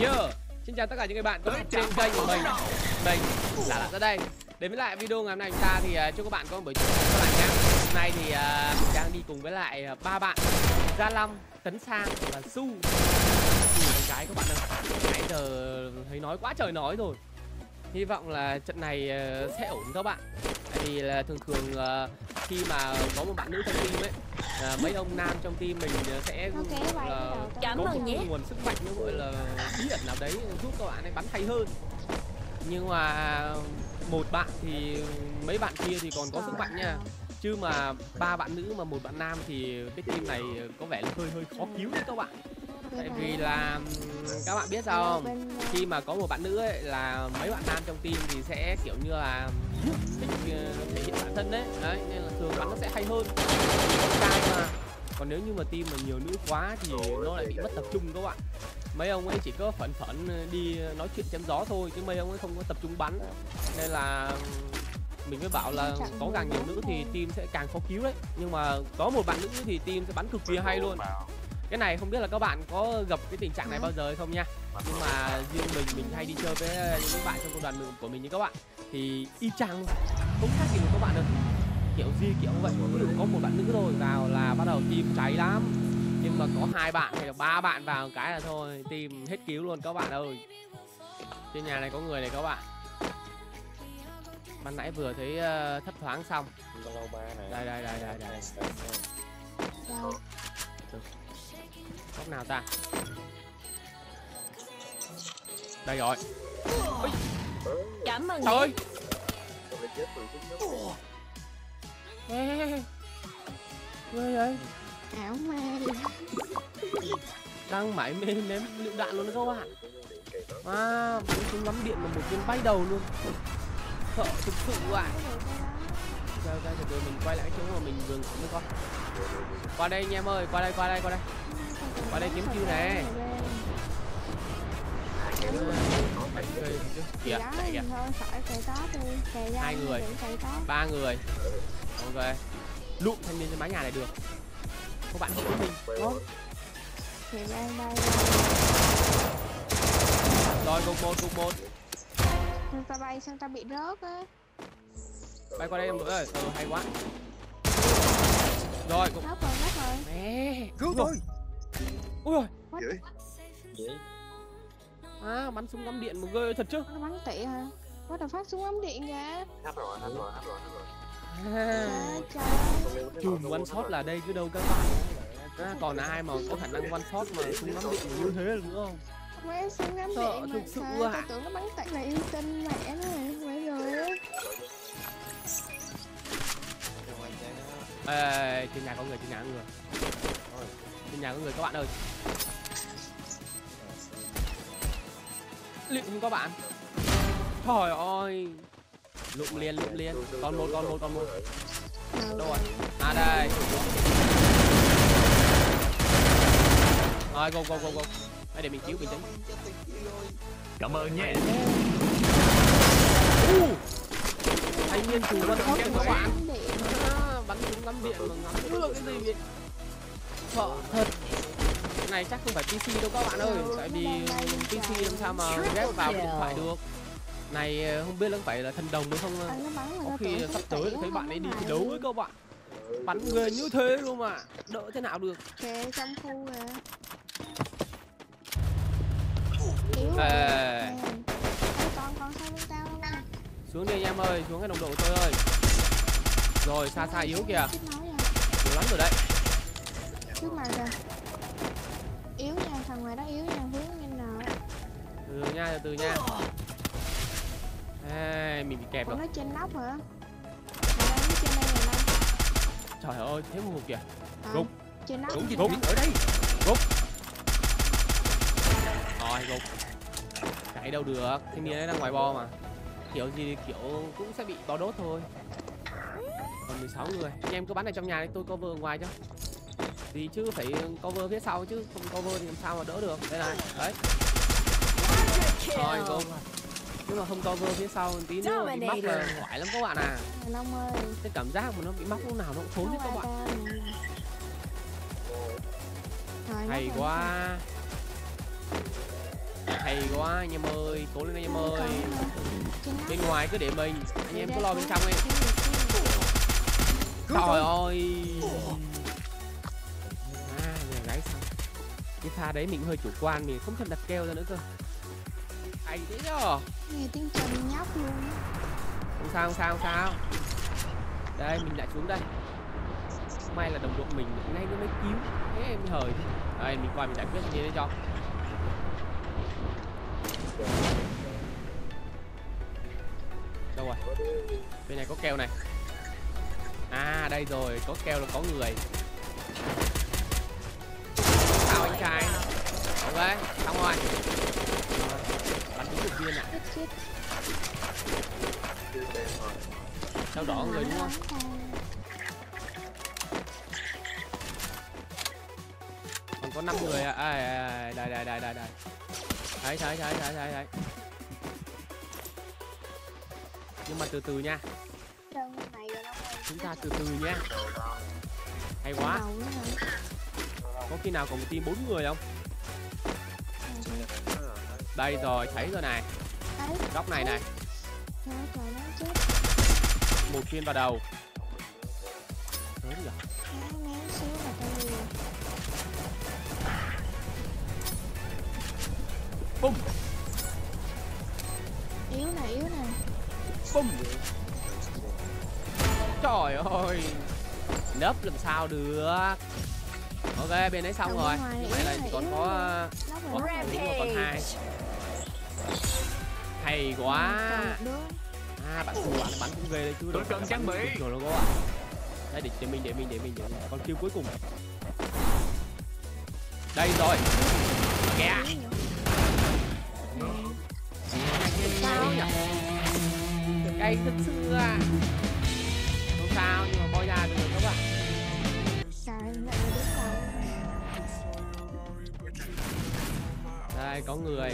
chưa? Xin chào tất cả những người bạn có mặt trên kênh của mình. Mình là ra đây. Đến với lại video ngày hôm nay chúng ta thì chúc các bạn có một buổi chiều các bạn nhé. Hôm nay thì mình đang đi cùng với lại ba bạn Gia Long, Tấn Sang và Su. Cái các bạn ơi, nãy giờ thấy nói quá trời nói rồi. Hy vọng là trận này sẽ ổn các bạn. Tại vì là thường khi mà có một bạn nữ trong team ấy, mấy ông nam trong team mình sẽ có một nguồn sức mạnh nó gọi là bí ẩn nào đấy giúp các bạn ấy bắn hay hơn. Nhưng mà một bạn thì mấy bạn kia thì còn có sức mạnh nha. Chứ mà ba bạn nữ mà một bạn nam thì cái team này có vẻ là hơi khó cứu đấy các bạn. Tại vì là các bạn biết sao không? Khi mà có một bạn nữ ấy là mấy bạn nam trong team thì sẽ kiểu như là thích thể hiện bản thân đấy. Đấy nên là thường bắn nó sẽ hay hơn. Trai mà. Còn nếu như mà team mà nhiều nữ quá thì nó lại bị mất tập trung các bạn. Mấy ông ấy chỉ có phẫn đi nói chuyện chém gió thôi chứ mấy ông ấy không có tập trung bắn. Nên là mình mới bảo là có càng nhiều nữ thì team sẽ càng khó cứu đấy. Nhưng mà có một bạn nữ thì team sẽ bắn cực kỳ hay luôn. Cái này không biết là các bạn có gặp cái tình trạng này bao giờ hay không nha. Nhưng mà riêng mình hay đi chơi với những bạn trong công đoàn của mình như các bạn thì y chang không khác gì các bạn ơi. Kiểu gì kiểu vậy, ví dụ có một bạn nữ thôi vào là bắt đầu team cháy lắm. Nhưng mà có 2 bạn hay là 3 bạn vào cái là thôi team hết cứu luôn các bạn ơi. Trên nhà này có người này các bạn. Ban nãy vừa thấy thấp thoáng xong. Đây. Góc nào ta? Đây rồi. Ôi. Cảm ơn. Trời ơi. Ghê vậy? Ảo ma. Đang mải mê ném lựu đạn luôn đó các bạn. Bắn súng ngắm điện mà một viên bay đầu luôn. Sợ thực sự ạ. Ra từ từ mình quay lại cái chỗ mà mình vừa mới coi. Qua đây anh em ơi, qua đây. Qua đây kiếm chiêu nè. Kìa, chạy kìa. 2 người, 3 người. Ok. Lụm thanh niên trên mái nhà này được. Các bạn hiểu mình. Đó. Rồi gục một. Sao ta bay, sao ta bị rớt á? Bay qua đây em ơi. Hay quá. Rồi cũng Rớt rồi. Mẹ, cứu tôi. Ui rồi. Bắn súng ngắm điện mà ghê thật chứ. Nó bắn tị hả? Có đợt phát súng ngắm điện kìa. Hát rồi. Chùm one shot là đây chứ đâu các bạn. Còn ai mà có khả năng one shot mà súng ngắm điện như thế được nữa không? Mấy súng ngắm điện thực sự tôi tưởng nó bắn tị này, yêu tinh mẹ nó này, mấy rồi. Ê, trên nhà có người. Trên nhà có người các bạn ơi. Liệu không các bạn? Trời ơi. Lụm liền. Còn một. Đâu rồi? Đây. Rồi, go. Đây để mình cứu bình tĩnh. Cảm ơn nha. Thanh niên chủ văn thoát các bạn. Bắn súng ngắm điện mà ngắm được cái gì vậy? Sợ thật. Cái này chắc không phải PC đâu các bạn ơi. Tại vì PC làm sao mà ghép vào điện thoại được. Này không biết là phải là thần đồng hay không. Có khi sắp tới thấy bạn ấy đi thi đấu với các bạn. Bắn ghê như thế luôn mà. Đỡ thế nào được. Kìa trong khu kìa. Con sao bên tao đâu. Xuống đi anh em ơi, xuống cái đồng độ tôi ơi. Rồi xa yếu kìa. Nhiều lắm rồi đấy. Trước mặt kìa. Yếu nha, thằng ngoài đó yếu nha, hướng như nào. Từ từ nha. Mình bị kẹp rồi. Nó trên nóc hả? Nó trên đây này. Trời ơi, thế một kìa. Gục. Trên nóc. Gục ở đây. Gục. Rồi gục. Chạy đâu được, thanh niên ấy đang ngoài bo mà. Kiểu gì thì kiểu cũng sẽ bị bo đốt thôi. Còn 16 người. Anh em cứ bắn ở trong nhà đi, tôi cover ngoài cho. Vì chứ phải cover phía sau chứ không cover thì làm sao mà đỡ được. Đây này, đấy. Rồi gục. Nhưng mà không cover phía sau tí nữa bị móc là hoài lắm các bạn à. Long ơi. Cái cảm giác mà nó bị móc lúc nào nó cũng thốn hết các bạn. Hay quá. Hay quá anh em ơi, cố lên anh em ơi. Trên nóc. Bên ngoài cứ để mình, anh em cứ lo bên trong đi. Cái Trời ơi. À, nhà gái xong. Cái pha đấy mình hơi chủ quan, mình không thèm đặt keo ra nữa cơ. Hay thế nhở. nghe tiếng chân nhóc luôn. Không sao, không sao, không sao. Đây, mình lại xuống đây. May là đồng đội mình ngay nó mới cứu. Thế em hời. Đây, mình qua mình giải quyết như thế cho. Đâu rồi? Bên này có keo này. À, đây rồi, có keo là có người. Sao anh trai? Ok, xong rồi. Bắn đúng một viên ạ. Chết. Sao đỏ người đúng không? Còn có 5 người ạ. À, đây. Thấy. Nhưng mà từ từ nha. Đơn bên này rồi đâu. Chúng ta từ từ nha. Hay quá. Đầu nữa hả? Có khi nào còn một team 4 người không? Đây rồi, thấy rồi này. Đấy. Góc này này. Trời ơi, trời nó chết. Một viên vào đầu. Lớn nhỉ? Nó méo xíu là tao lừa. Bum. Yếu nè. Bum. Trời ơi. Nấp làm sao được. Ok, bên đấy xong Còn rồi. bên ngoài Như vậy là yếu chỉ còn này, có Nó một, rồi đó. còn 2. Hay quá. Còn một đứa. À, bạn cùng bạn bắn cũng ghê đấy chứ. Tôi cần trang bị. Rồi logo ạ. Đây, để mình. Còn kill cuối cùng. Đây rồi. Kìa. Sao nhỉ? Cay thật sự à. Không sao, nhưng mà coi ra được các bạn. Trời ơi, lại đứng đầu. Đây, có người.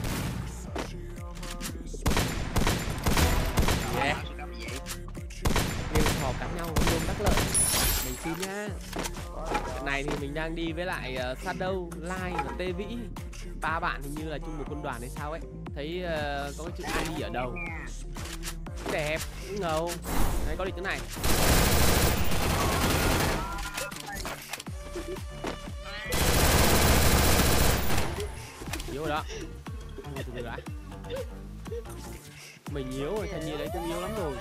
Yeah. Liên họp cắn nhau luôn đắc lợi. Mình xin nhá. Trận này thì mình đang đi với lại Shadow, Lai và Tê Vĩ. 3 bạn hình như là chung một quân đoàn hay sao ấy. Thấy có cái chữ Ali ở đầu. Đẹp, ngầu. Đấy, có đi chỗ này. Yếu rồi đó. Từ từ đã. Mình yếu rồi, thanh niên đấy cũng yếu lắm rồi.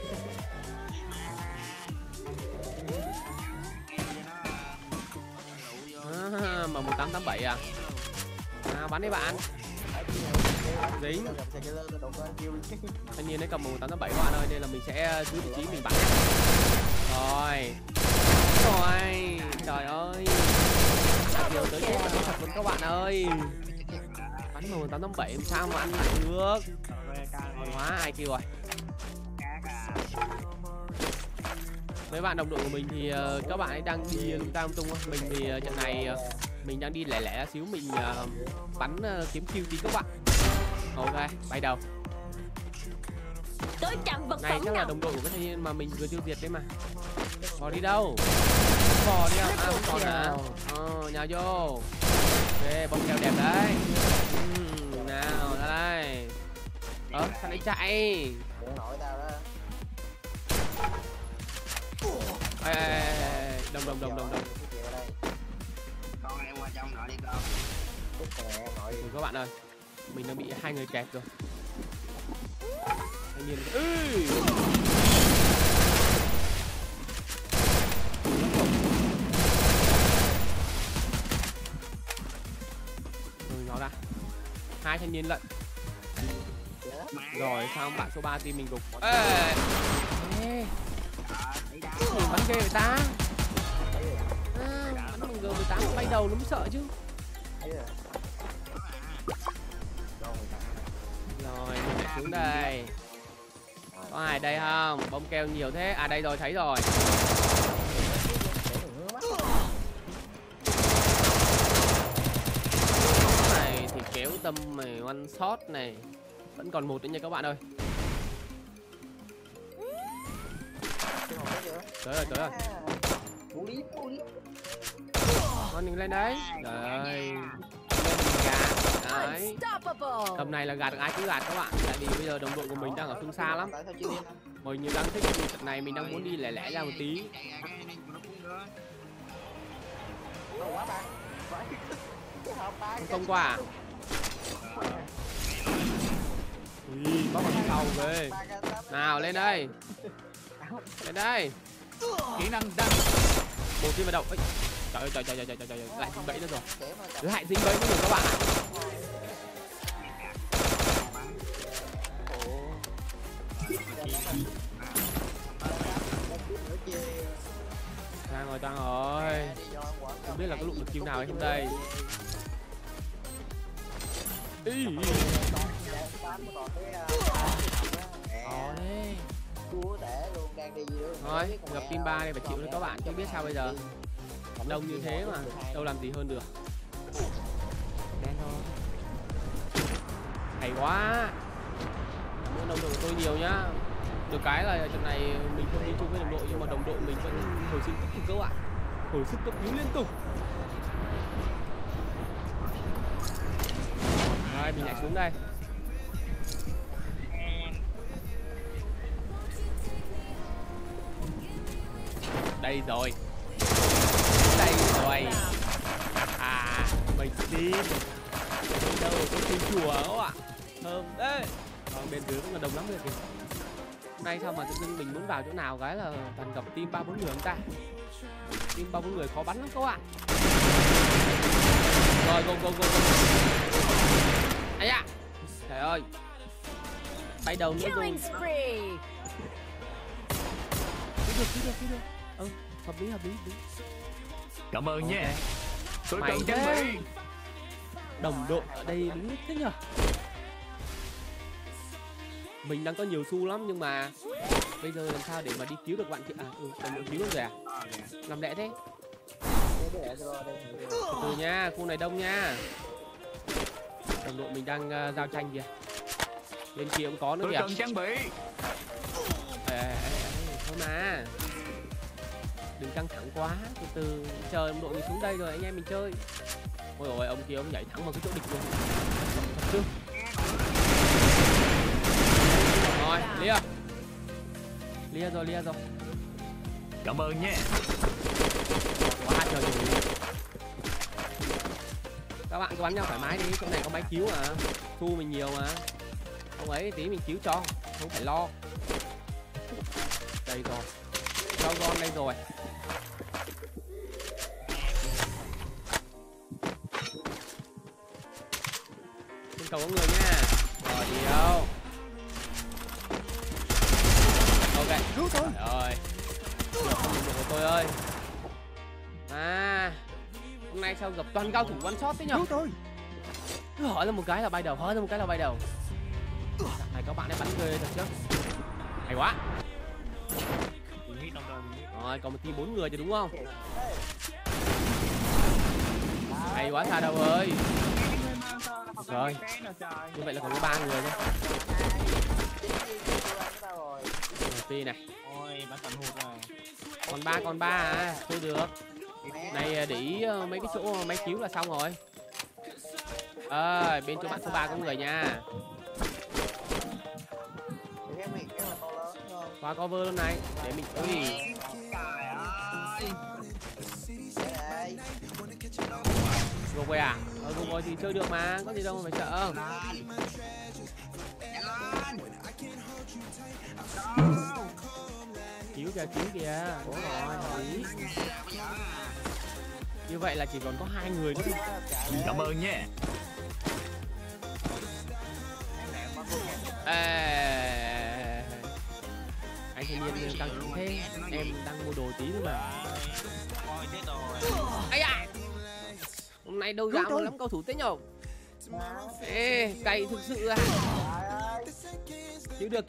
À, mà 1887 à? À, bắn đi bạn. Dính. Thanh niên đấy cầm 1887 các bạn ơi, nên là mình sẽ giữ vị trí mình bắn. Rồi. Trời ơi. Điều tới chết là có thật luôn các bạn ơi. Bắn 1887 làm sao mà ăn lại được. Ngon quá, ai kêu rồi. Mấy bạn đồng đội của mình thì các bạn ấy đang đi lung ta lung tung. Mình thì trận này mình đang đi lẻ lẻ xíu, mình bắn kiếm kill tí các bạn. Ok, bay đầu. Tới trăm vật Này phẩm chắc là nào. đồng đội của cái thanh niên mà mình vừa tiêu diệt đấy mà. Bò đi đâu? Bò đi không? À, không còn hả? Nhào vô. Ok, bông keo đẹp đấy. Nào, ra đây. Thằng ấy chạy. Ê, đồng. Con em qua trong nội đi con. Các bạn ơi, mình đang bị 2 người kẹp rồi. Thanh niên. Rồi nó ra. 2 thanh niên lận. Rồi sao bạn số 3 team mình gục. Ê. Mình bắn ghê người ta. Bắn mình G18 bay đầu nó mới sợ chứ. Rồi mình lại xuống đây. Có ai đây không? Bông keo nhiều thế. À đây rồi, thấy rồi. Này thì kéo tâm này, one shot này. Vẫn còn một nữa nha các bạn ơi. Tới rồi. Con mình lên đấy. Rồi. Lên mình gà. Đấy. Tầm này là gạt được ai cứ gạt các bạn. Tại vì bây giờ đồng đội của mình đang ở phương xa lắm. Mình đang thích trận này, mình đang muốn đi lẻ lẻ ra một tí. Không qua à? Ui, bóc vào sau ghê. Nào lên đây. Lên đây. Kỹ năng đăng. Một team vào đầu. Ê, trời ơi, trời lại dính bẫy nữa rồi. Lại dính bẫy nữa rồi các bạn ạ. Tăng rồi. Không biết là có lụng được kill nào hay không đây. Ý. Thôi, gặp team 3 này phải chịu đấy các bạn, chứ biết sao bây giờ. Đông như thế mà, đâu làm gì hơn được. Đen thôi. Hay quá. Cảm ơn đồng đội của tôi nhiều nhá. Được cái là trận này mình không đi chung với đồng đội, nhưng mà đồng đội mình vẫn hồi sinh tích cực các bạn. Hồi sức cấp cứu liên tục. Rồi, mình lại xuống đây. Đây rồi. Đây rồi. À, mình xin. Đâu có xin chùa các bạn. Thơm đấy. Còn bên dưới cũng là đồng lắm rồi kìa. Hôm nay sao mà tự dưng mình muốn vào chỗ nào cái là toàn gặp team 3-4 người chúng ta. Team 3-4 người khó bắn lắm các bạn. Rồi, go. Ây da. Trời ơi. Bay đầu nữa rồi. Cứu được. Hợp lý. Cảm ơn nha. Tôi Mày cần trang bị. Đồng đội ở đây đúng lúc thế nhờ. Mình đang có nhiều xu lắm nhưng mà bây giờ làm sao để mà đi cứu được bạn chị đồng đội cứu được rồi à? Làm lẹ thế. Từ nha, khu này đông nha. Đồng đội mình đang giao tranh kìa. Bên kia cũng có nữa kìa. Tôi cần trang bị. Thôi mà. Đừng căng thẳng quá, từ chờ đồng đội mình xuống đây rồi anh em mình chơi. Ôi ôi, ông kia ông nhảy thẳng vào cái chỗ địch luôn. Thật chứ. Rồi, lia rồi. Cảm ơn nha. Quá trời rồi. Các bạn cứ bắn nhau thoải mái đi, chỗ này có máy cứu mà. Thu mình nhiều mà. Không ấy tí mình cứu cho, không phải lo. Đây rồi. Cho con đây rồi. Trên cầu có người nha. Rồi đi đâu. Ok. Cứu tôi. Rồi. Được của tôi ơi. À. Hôm nay sao gặp toàn cao thủ one shot thế nhỉ? Cứu tôi. Cứ hỏi ra một cái là bay đầu, Này các bạn ấy bắn ghê thật chứ. Hay quá. Rồi còn một team 4 người thì đúng không? Hay quá Shadow ơi. Rồi. Như vậy là còn có 3 người thôi. Pi này. Còn ba à, tôi được. Này để ý mấy cái chỗ máy cứu là xong rồi. Bên chỗ bạn số 3 có người nha. Qua cover luôn này để mình ui. Gục rồi à? Gục rồi thì chơi được mà, có gì đâu mà phải sợ. Cứu kìa. Đúng rồi. Như vậy là chỉ còn có 2 người nữa. Cảm ơn nha. Anh thanh niên căng thẳng thế. Em đang mua đồ tí nữa mà. Ây da. Hôm nay đâu dám lắm cầu thủ thế nhở. Cày thực sự à. Cứu được.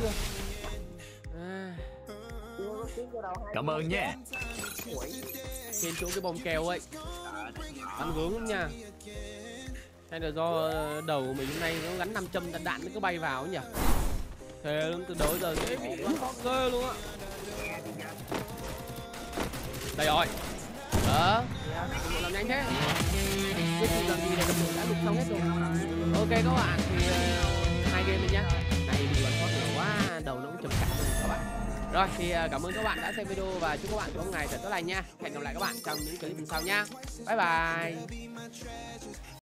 Cảm ơn nha. Trên chỗ cái bom keo ấy. Bắn gớm lắm nha. Hay là do đầu của mình hôm nay nó gắn 500 đạn nó cứ bay vào ấy nhỉ. Thế lắm, từ đầu giờ dễ bị bắn bom ghê luôn á. Đây rồi. Đó. Làm nhanh thế. Biết gì làm gì để gặp đã lục xong hết rồi. các bạn, thì hai game đi nhá. Này mình bắn con nhiều quá, đầu nó cũng trầm cảm rồi các bạn. Rồi thì cảm ơn các bạn đã xem video và chúc các bạn có một ngày thật tốt lành nha. Hẹn gặp lại các bạn trong những clip sau nha. Bye bye.